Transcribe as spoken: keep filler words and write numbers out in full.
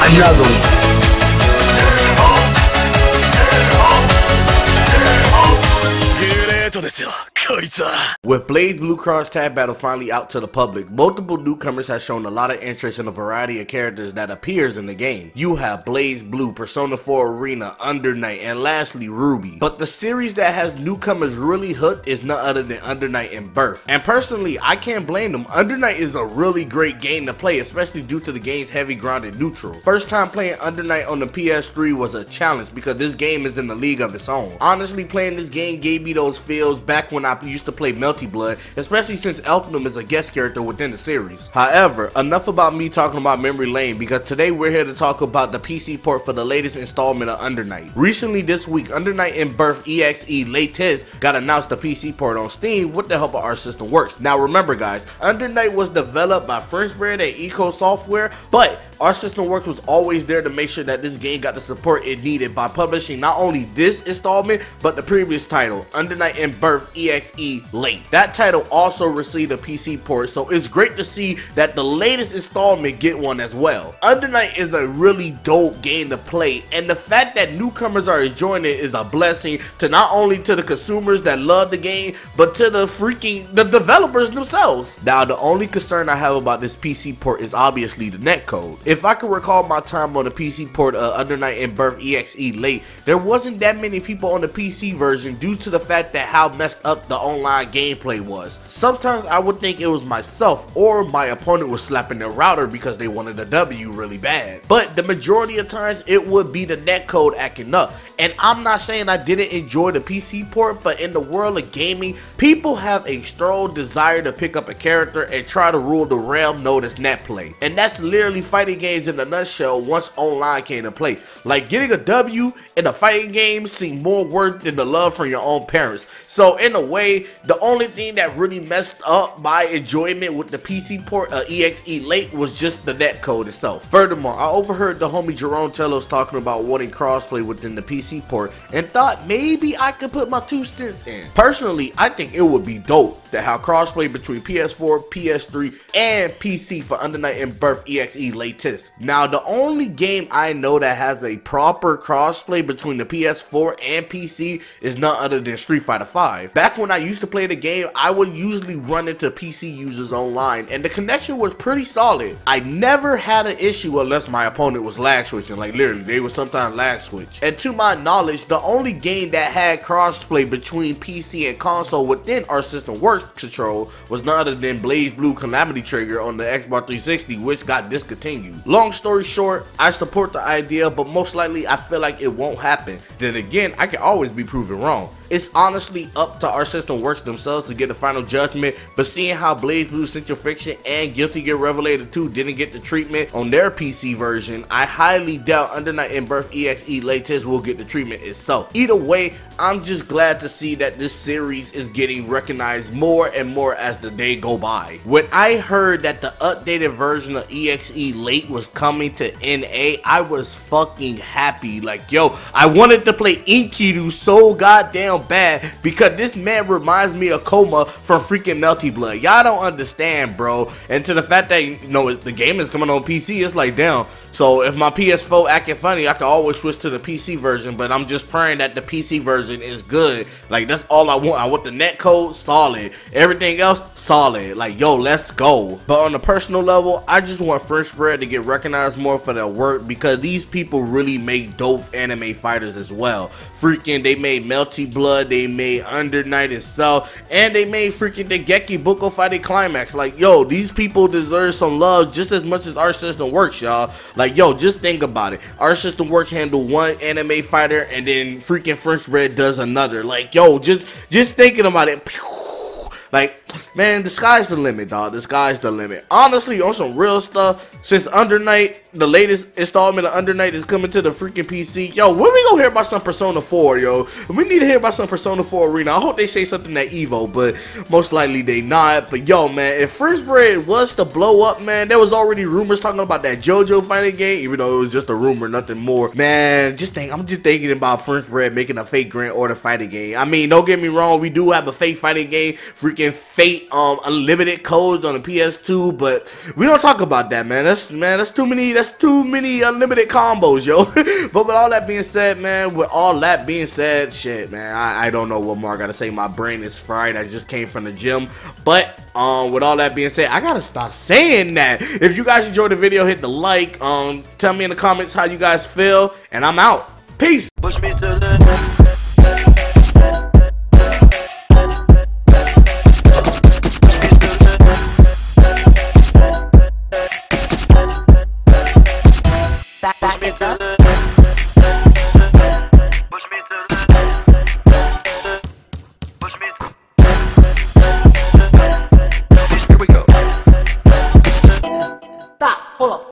another one. With BlazBlue Cross Tag Battle finally out to the public, multiple newcomers have shown a lot of interest in a variety of characters that appears in the game. You have BlazBlue, Persona four Arena, Under Night, and lastly Ruby. But the series that has newcomers really hooked is none other than Under Night and Birth. And personally, I can't blame them. Under Night is a really great game to play, especially due to the game's heavy grounded neutral. First time playing Under Night on the P S three was a challenge because this game is in a league of its own. Honestly, playing this game gave me those feels back when I used to play Melty Blood, especially since Elphnum is a guest character within the series. However, enough about me talking about memory lane, because today we're here to talk about the P C port for the latest installment of Under Night. Recently this week, Under Night and Birth E X E Latest got announced the P C port on Steam with the help of Our System Works. Now remember guys, Under Night was developed by Frenchbread and Eco Software, but Our System Works was always there to make sure that this game got the support it needed by publishing not only this installment, but the previous title, Under Night and Birth E X E Late. That title also received a P C port, so it's great to see that the latest installment get one as well. Under Night is a really dope game to play, and the fact that newcomers are enjoying it is a blessing to not only to the consumers that love the game, but to the freaking the developers themselves. Now the only concern I have about this P C port is obviously the netcode. If I can recall my time on the P C port of Under Night and Birth E X E Late, there wasn't that many people on the P C version due to the fact that how messed up the online gameplay was. Sometimes I would think it was myself or my opponent was slapping their router because they wanted a W really bad. But the majority of times it would be the netcode acting up. And I'm not saying I didn't enjoy the P C port, but in the world of gaming, people have a strong desire to pick up a character and try to rule the realm known as net play. And that's literally fighting games in a nutshell once online came to play. Like getting a W in a fighting game seemed more worth than the love from your own parents. So in a way, the only thing that really messed up my enjoyment with the P C port of E X E Late was just the netcode itself. Furthermore, I overheard the homie Jerome Telos talking about wanting crossplay within the P C port and thought maybe I could put my two cents in. Personally, I think it would be dope to have crossplay between P S four, P S three, and P C for Under Night and Birth E X E Latest. Now, the only game I know that has a proper crossplay between the P S four and P C is none other than Street Fighter five. Back when I used to play the game, I would usually run into P C users online, and the connection was pretty solid. I never had an issue unless my opponent was lag switching. Like literally, they would sometimes lag switch. And to my knowledge, the only game that had crossplay between P C and console within Our System Works control was none other than BlazBlue Calamity Trigger on the Xbox three sixty, which got discontinued. Long story short, I support the idea, but most likely I feel like it won't happen. Then again, I can always be proven wrong. It's honestly up to Our System Works themselves to get the final judgment, but seeing how BlazBlue Central Fiction and Guilty Gear Revelator two didn't get the treatment on their P C version, I highly doubt Under Night and Birth E X E Latest will get the treatment itself. Either way, I'm just glad to see that this series is getting recognized more and more as the day go by. When I heard that the updated version of E X E Late was coming to N A, I was fucking happy. Like, yo, I wanted to play Enkidu so goddamn bad because this man reminds me of Coma from freaking Melty Blood. Y'all don't understand, bro. And to the fact that, you know, the game is coming on P C, it's like, damn. So if my P S four acting funny, I can always switch to the P C version, but I'm just praying that the P C version is good. Like, that's all I want. I want the netcode solid. Everything else solid. Like, yo, let's go. But on a personal level, I just want Frenchbread to get recognized more for their work, because these people really make dope anime fighters as well. Freaking, they made Melty Blood, they made Under Night itself, and they made freaking the Geki Buko Fighting Climax. Like, yo, these people deserve some love just as much as Our System Works, y'all. Like, yo, just think about it. Our System Works handle one anime fighter, and then freaking Frenchbread does another. Like, yo, just just thinking about it. Like, man, the sky's the limit, dog. The sky's the limit. Honestly, on some real stuff, since Under Night, the latest installment of Under Night is coming to the freaking P C. Yo, when we gonna hear about some Persona four, yo? We need to hear about some Persona four Arena. I hope they say something at Evo, but most likely they not. But yo, man, if Frenchbread was to blow up, man, there was already rumors talking about that JoJo fighting game, even though it was just a rumor, nothing more. Man, just think, I'm just thinking about Frenchbread making a fake Grand Order fighting game. I mean, don't get me wrong, we do have a fake fighting game, freaking Fate um unlimited codes on the P S two, but we don't talk about that, man. That's man, that's too many. that's too many unlimited combos, yo. But with all that being said, man, with all that being said, shit, man, I, I don't know what more I gotta say. My brain is fried. I just came from the gym. But um, with all that being said, I gotta stop saying that. If you guys enjoyed the video, hit the like. Um, tell me in the comments how you guys feel, and I'm out. Peace. Push me to the Back, back it up.